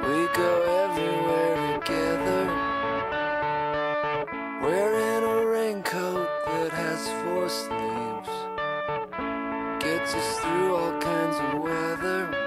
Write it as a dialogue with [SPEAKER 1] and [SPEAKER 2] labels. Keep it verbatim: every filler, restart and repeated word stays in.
[SPEAKER 1] We go everywhere together, wearing a raincoat that has four sleeves. Gets us through all kinds of weather.